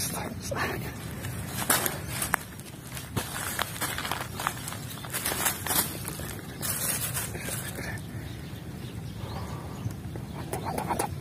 Mantap.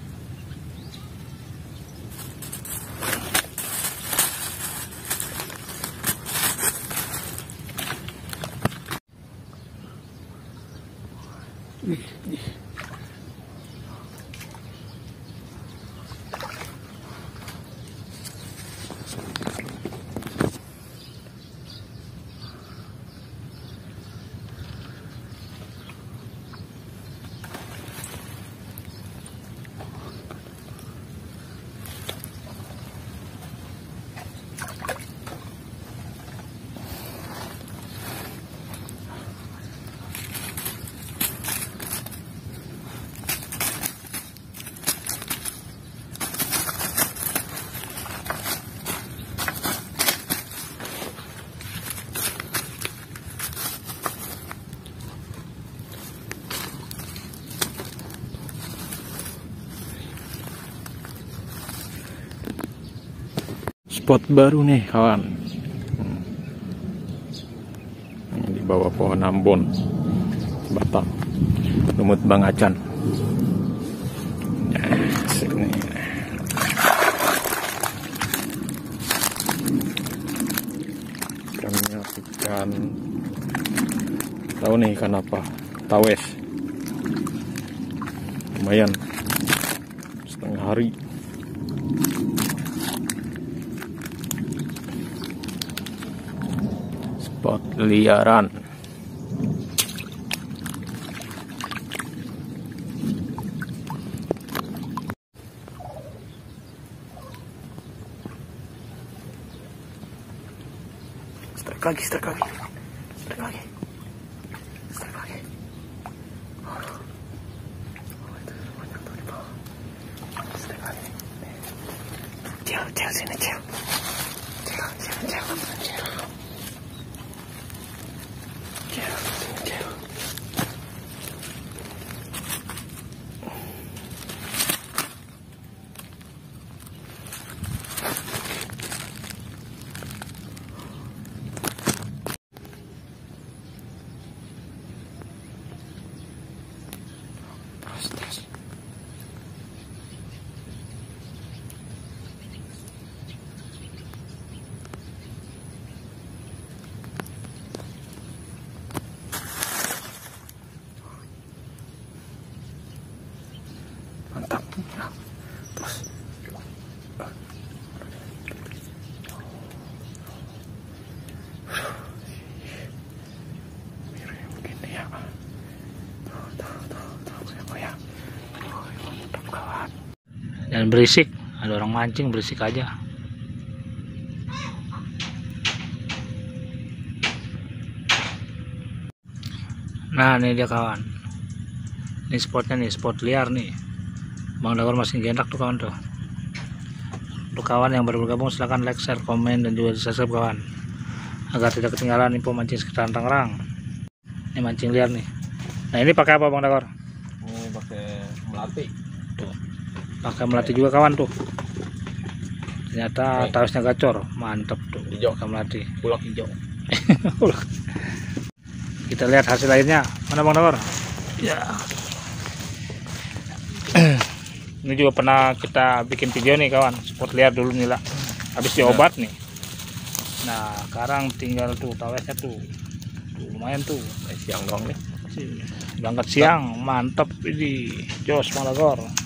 Spot baru nih kawan, ini di bawah pohon Ambon Batam, lumut Bang Acan. Sini. Ikannya ikan, tahu nih ikan apa? Tawes. Lumayan, setengah hari. Spot liaran. Strike lagi. Banyak tuh di bawah. Strike lagi. Cel sini cel. Terus. Mantap. Terus. Begini ya. Dan berisik, ada orang mancing berisik aja. Nah ini dia kawan, ini spotnya nih, spot liar nih. Bang Dagor masih gendak tuh kawan tuh. Untuk kawan yang baru bergabung silahkan like, share, komen, dan juga subscribe kawan, agar tidak ketinggalan info mancing sekitar Tangerang. Ini mancing liar nih. Nah ini pakai apa Bang Dagor? Ini pakai melati. Tuh. Pakai melati juga kawan tuh. Ternyata tawesnya gacor, mantep tuh. Hijau. Pakai melati. Ulak hijau. Kita lihat hasil lainnya. Mana Bang Dagor? Ya. Ini juga pernah kita bikin video nih kawan, spot liar dulu nih lah. Habis diobat nih. Nah sekarang tinggal tuh tawesnya tuh. Lumayan tuh. Siang dong nih. Berangkat siang, mantep ini. Jos Bang Dagor.